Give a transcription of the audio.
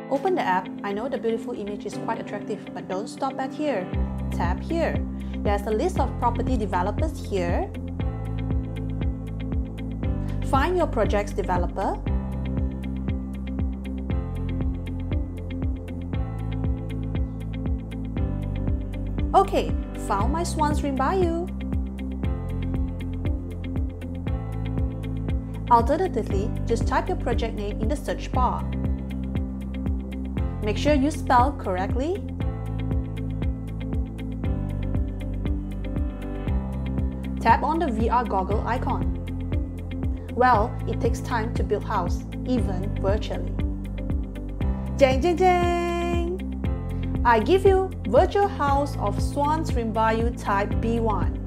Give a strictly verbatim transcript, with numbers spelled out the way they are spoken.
Open the app. I know the beautiful image is quite attractive, but don't stop at here. Tap here. There's a list of property developers here. Find your project's developer. Okay, found my Swan Stream Bayou. Alternatively, just type your project name in the search bar. Make sure you spell correctly. Tap on the V R goggle icon. Well, it takes time to build house, even virtually. Jang jang jang! I give you virtual house of Swan Stream Bayou type B one.